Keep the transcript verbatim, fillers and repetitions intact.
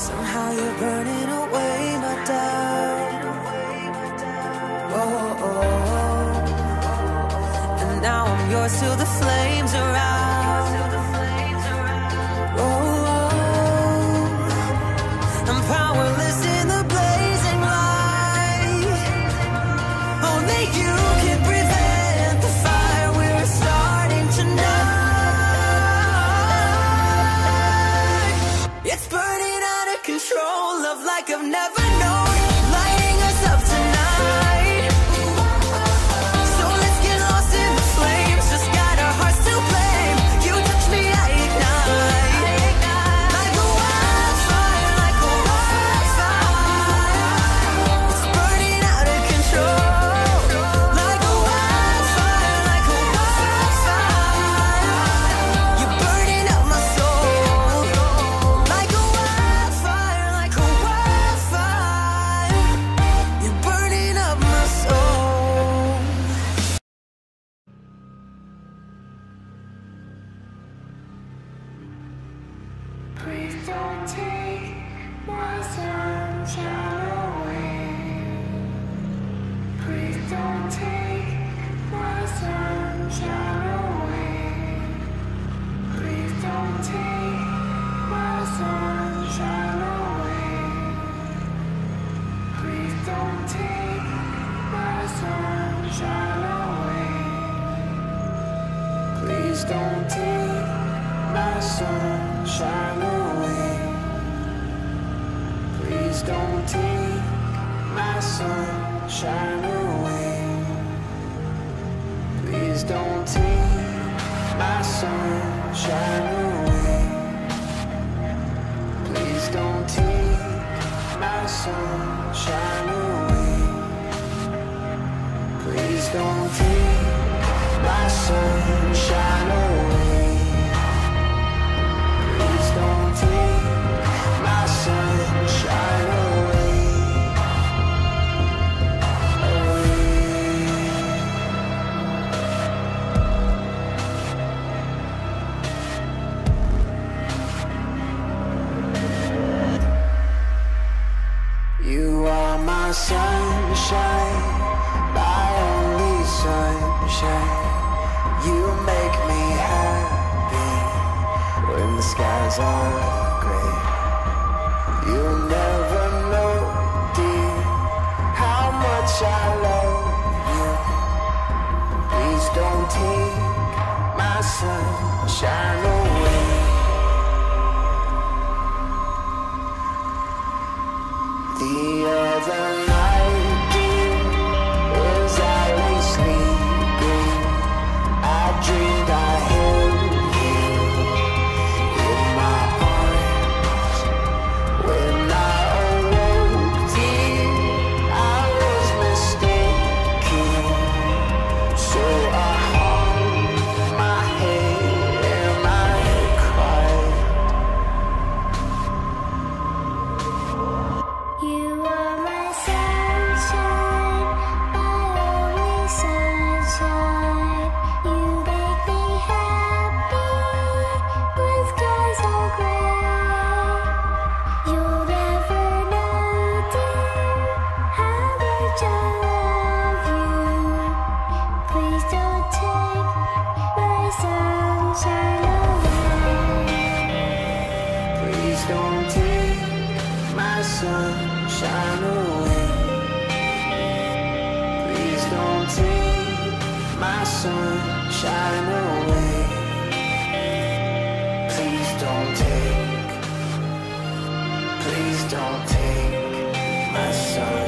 Somehow you're burning away my doubt. Oh, oh, oh. And now I'm yours till the flames are out. Oh, oh. I'm powerless in the blazing light. Only you can prevent the fire we're starting tonight. It's burning out of control, love like I've never known, lighting us up tonight. So let's get lost in the flames, just got our hearts to blame. You touch me, I ignite, like a wildfire, like a wildfire. It's burning out of control, like a wildfire, like a wildfire. You're burning up my soul, like a wildfire, like a wildfire. You're burning up my soul. Please don't take my sunshine away. Please don't take my sunshine away. Please don't take my sunshine away. Please don't take my sunshine away. Please don't take my sunshine away. Please don't take my sunshine away. Please don't take my sunshine away. Please don't take my sunshine away. Please don't take my sunshine away. Please don't take my sunshine away. You are my sunshine, my only sunshine. You make me happy when the skies are gray. You'll never know, dear, how much I love you. Please don't take my sunshine away. The other night, dear, as I lay sleeping, I dreamed I held you in my arms. When I awoke, dear, I was mistaken. So I hung my head and I cried. You are my sunshine, my only sunshine. You make me happy when skies are gray. You'll never know, dear, how much I love you. Please don't take my sunshine away. Please don't take my sunshine away. Please don't take my sunshine away. Please don't take, please don't take my sunshine.